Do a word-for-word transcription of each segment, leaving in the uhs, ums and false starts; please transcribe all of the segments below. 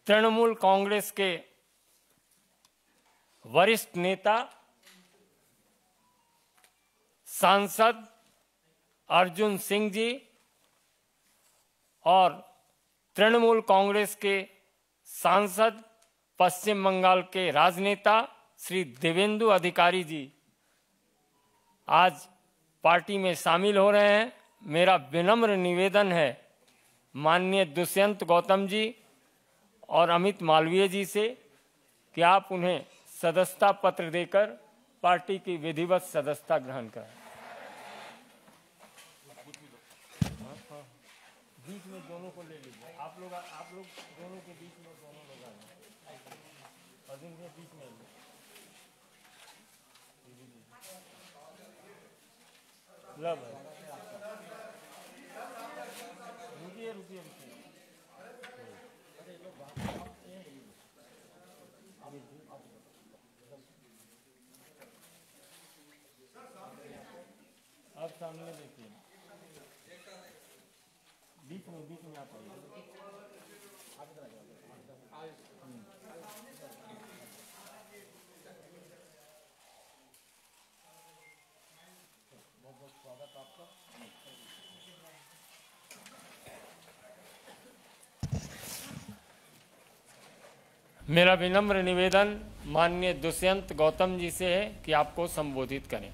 तृणमूल कांग्रेस के वरिष्ठ नेता सांसद अर्जुन सिंह जी और तृणमूल कांग्रेस के सांसद पश्चिम बंगाल के राजनेता श्री देवेंदु अधिकारी जी आज पार्टी में शामिल हो रहे हैं। मेरा विनम्र निवेदन है माननीय दुष्यंत गौतम जी और अमित मालवीय जी से कि आप उन्हें सदस्यता पत्र देकर पार्टी की विधिवत सदस्यता ग्रहण करें। बीच में दोनों को ले लीजिए, आप लोग आप लोग दोनों के बीच में दोनों लोग आ जाए, अर्जुन के बीच में लब है। रुकिए रुकिए रुकिए आप सामने देखिए, बीच में बीच में आप बहुत बहुत स्वागत आपका। मेरा विनम्र निवेदन माननीय दुष्यंत गौतम जी से है कि आपको संबोधित करें।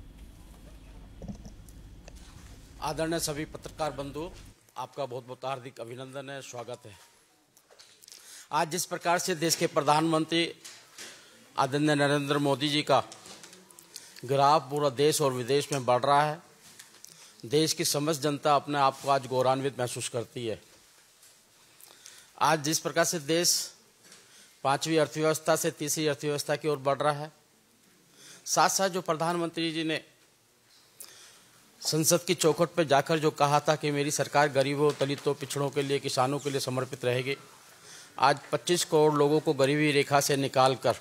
आदरणीय सभी पत्रकार बंधु, आपका बहुत बहुत हार्दिक अभिनंदन है, स्वागत है। आज जिस प्रकार से देश के प्रधानमंत्री आदरणीय नरेंद्र मोदी जी का ग्राफ पूरा देश और विदेश में बढ़ रहा है, देश की समस्त जनता अपने आप को आज गौरवान्वित महसूस करती है। आज जिस प्रकार से देश पांचवी अर्थव्यवस्था से तीसरी अर्थव्यवस्था की ओर बढ़ रहा है, साथ साथ जो प्रधानमंत्री जी ने संसद की चौखट पर जाकर जो कहा था कि मेरी सरकार गरीबों, दलितों, पिछड़ों के लिए, किसानों के लिए समर्पित रहेगी, आज पच्चीस करोड़ लोगों को गरीबी रेखा से निकालकर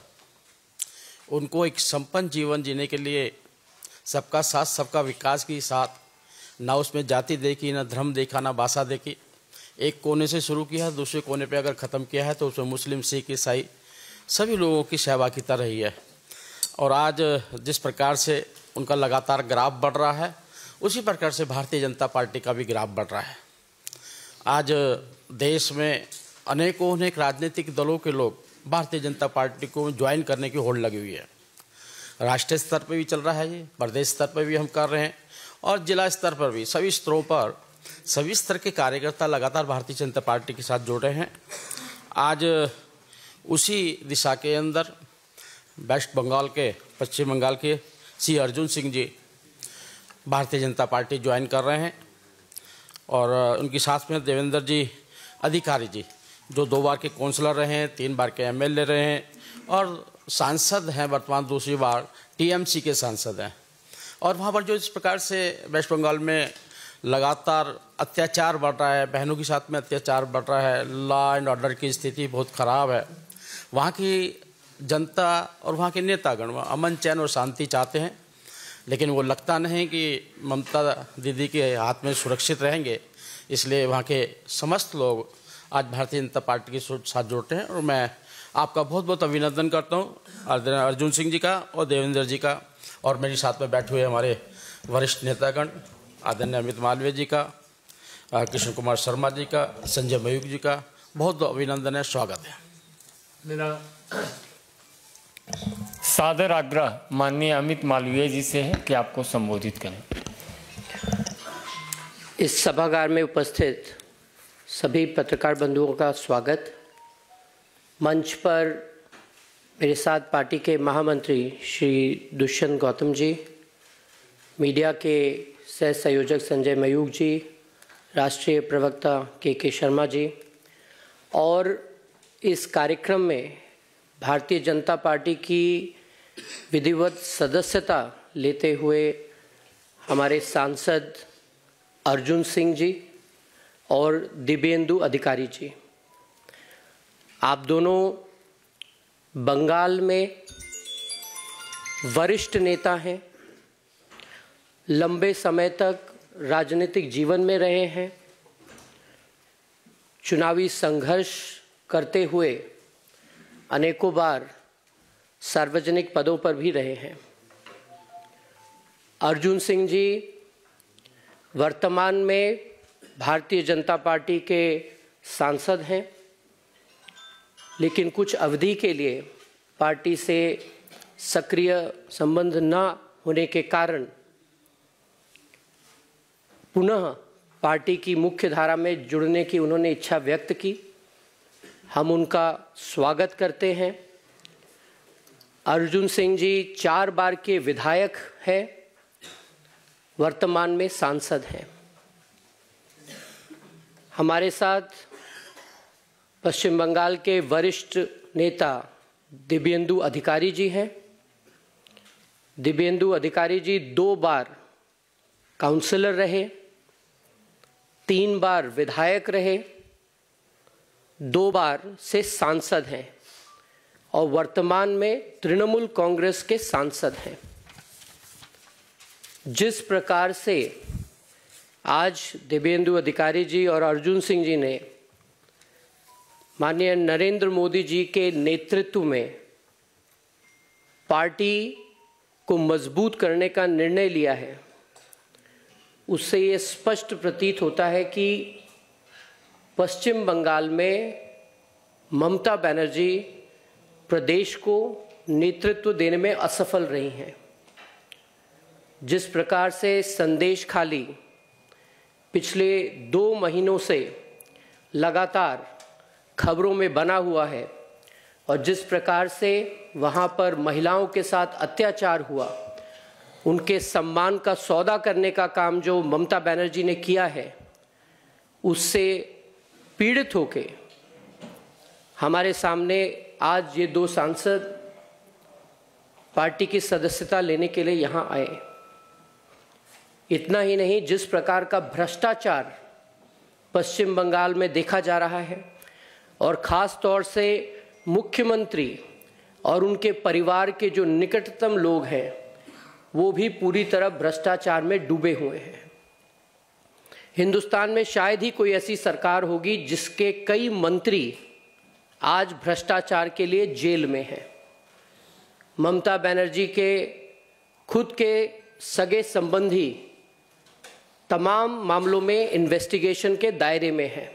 उनको एक संपन्न जीवन जीने के लिए सबका साथ सबका विकास के साथ, ना उसमें जाति देखी, ना धर्म देखा, ना भाषा देखी, एक कोने से शुरू किया, दूसरे कोने पे अगर ख़त्म किया है तो उसमें मुस्लिम, सिख, ईसाई सभी लोगों की सहभागिता रही है। और आज जिस प्रकार से उनका लगातार ग्राफ बढ़ रहा है, उसी प्रकार से भारतीय जनता पार्टी का भी ग्राफ बढ़ रहा है। आज देश में अनेकों अनेक राजनीतिक दलों के लोग भारतीय जनता पार्टी को ज्वाइन करने की होड़ लगी हुई है। राष्ट्रीय स्तर पर भी चल रहा है, ये प्रदेश स्तर पर भी हम कर रहे हैं और जिला स्तर पर भी, सभी स्तरों पर सभी स्तर के कार्यकर्ता लगातार भारतीय जनता पार्टी के साथ जुड़ रहे हैं। आज उसी दिशा के अंदर वेस्ट बंगाल के, पश्चिम बंगाल के श्री अर्जुन सिंह जी भारतीय जनता पार्टी ज्वाइन कर रहे हैं और उनकी साथ में देवेंद्र जी अधिकारी जी, जो दो बार के काउंसलर रहे हैं, तीन बार के एमएलए रहे हैं और सांसद हैं, वर्तमान दूसरी बार टीएमसी के सांसद हैं। और वहाँ पर जो इस प्रकार से वेस्ट बंगाल में लगातार अत्याचार बढ़ रहा है, बहनों के साथ में अत्याचार बढ़ रहा है, लॉ एंड ऑर्डर की स्थिति बहुत ख़राब है, वहाँ की जनता और वहाँ के नेतागण अमन, चैन और शांति चाहते हैं, लेकिन वो लगता नहीं कि ममता दीदी के हाथ में सुरक्षित रहेंगे। इसलिए वहाँ के समस्त लोग आज भारतीय जनता पार्टी के साथ जुड़ते हैं और मैं आपका बहुत बहुत अभिनंदन करता हूँ, अर्जुन सिंह जी का और देवेंद्र जी का, और मेरे साथ में बैठे हुए हमारे वरिष्ठ नेतागण आदरणीय अमित मालवीय जी का, कृष्ण कुमार शर्मा जी का, संजय मयूख जी का बहुत अभिनंदन है, स्वागत है। मेरा सादर आग्रह माननीय अमित मालवीय जी से है कि आपको संबोधित करें। इस सभागार में उपस्थित सभी पत्रकार बंधुओं का स्वागत। मंच पर मेरे साथ पार्टी के महामंत्री श्री दुष्यंत गौतम जी, मीडिया के सह संयोजक संजय मयूख जी, राष्ट्रीय प्रवक्ता के के शर्मा जी, और इस कार्यक्रम में भारतीय जनता पार्टी की विधिवत सदस्यता लेते हुए हमारे सांसद अर्जुन सिंह जी और दिव्येंदु अधिकारी जी। आप दोनों बंगाल में वरिष्ठ नेता हैं, लंबे समय तक राजनीतिक जीवन में रहे हैं, चुनावी संघर्ष करते हुए अनेकों बार सार्वजनिक पदों पर भी रहे हैं। अर्जुन सिंह जी वर्तमान में भारतीय जनता पार्टी के सांसद हैं, लेकिन कुछ अवधि के लिए पार्टी से सक्रिय संबंध न होने के कारण पुनः पार्टी की मुख्य धारा में जुड़ने की उन्होंने इच्छा व्यक्त की। हम उनका स्वागत करते हैं। अर्जुन सिंह जी चार बार के विधायक हैं, वर्तमान में सांसद हैं। हमारे साथ पश्चिम बंगाल के वरिष्ठ नेता दिव्येंदु अधिकारी जी हैं। दिव्येंदु अधिकारी जी दो बार काउंसलर रहे, तीन बार विधायक रहे, दो बार से सांसद हैं और वर्तमान में तृणमूल कांग्रेस के सांसद हैं। जिस प्रकार से आज दिव्येंदु अधिकारी जी और अर्जुन सिंह जी ने माननीय नरेंद्र मोदी जी के नेतृत्व में पार्टी को मजबूत करने का निर्णय लिया है, उससे ये स्पष्ट प्रतीत होता है कि पश्चिम बंगाल में ममता बनर्जी प्रदेश को नेतृत्व देने में असफल रही हैं। जिस प्रकार से संदेश खाली पिछले दो महीनों से लगातार खबरों में बना हुआ है और जिस प्रकार से वहां पर महिलाओं के साथ अत्याचार हुआ, उनके सम्मान का सौदा करने का काम जो ममता बनर्जी ने किया है, उससे पीड़ित होके हमारे सामने आज ये दो सांसद पार्टी की सदस्यता लेने के लिए यहाँ आए। इतना ही नहीं, जिस प्रकार का भ्रष्टाचार पश्चिम बंगाल में देखा जा रहा है और ख़ास तौर से मुख्यमंत्री और उनके परिवार के जो निकटतम लोग हैं वो भी पूरी तरह भ्रष्टाचार में डूबे हुए हैं। हिंदुस्तान में शायद ही कोई ऐसी सरकार होगी जिसके कई मंत्री आज भ्रष्टाचार के लिए जेल में हैं। ममता बनर्जी के खुद के सगे संबंधी तमाम मामलों में इन्वेस्टिगेशन के दायरे में हैं।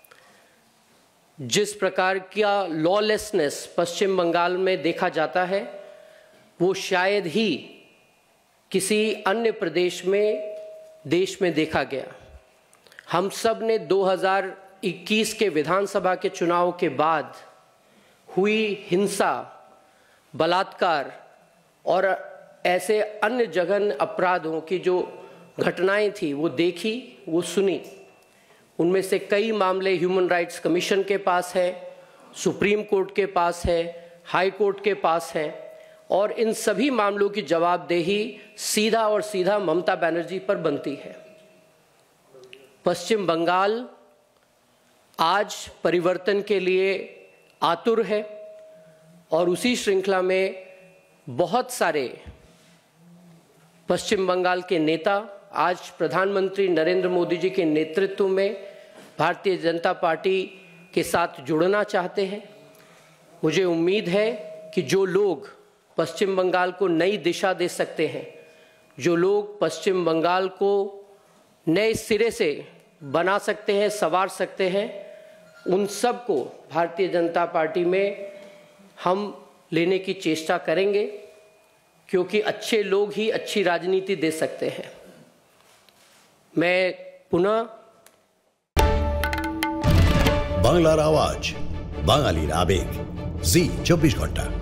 जिस प्रकार का लॉलेसनेस पश्चिम बंगाल में देखा जाता है, वो शायद ही किसी अन्य प्रदेश में देश में देखा गया। हम सब ने दो हज़ार इक्कीस के विधानसभा के चुनाव के बाद हुई हिंसा, बलात्कार और ऐसे अन्य जघन्य अपराधों की जो घटनाएं थी वो देखी, वो सुनी। उनमें से कई मामले ह्यूमन राइट्स कमीशन के पास है, सुप्रीम कोर्ट के पास है, हाई कोर्ट के पास है और इन सभी मामलों की जवाबदेही सीधा और सीधा ममता बनर्जी पर बनती है। पश्चिम बंगाल आज परिवर्तन के लिए आतुर है और उसी श्रृंखला में बहुत सारे पश्चिम बंगाल के नेता आज प्रधानमंत्री नरेंद्र मोदी जी के नेतृत्व में भारतीय जनता पार्टी के साथ जुड़ना चाहते हैं। मुझे उम्मीद है कि जो लोग पश्चिम बंगाल को नई दिशा दे सकते हैं, जो लोग पश्चिम बंगाल को नए सिरे से बना सकते हैं, संवार सकते हैं, उन सब को भारतीय जनता पार्टी में हम लेने की चेष्टा करेंगे, क्योंकि अच्छे लोग ही अच्छी राजनीति दे सकते हैं। मैं पुनः বাংলার আওয়াজ, বাঙালির আবেগ, জি চব্বিশ ঘন্টা।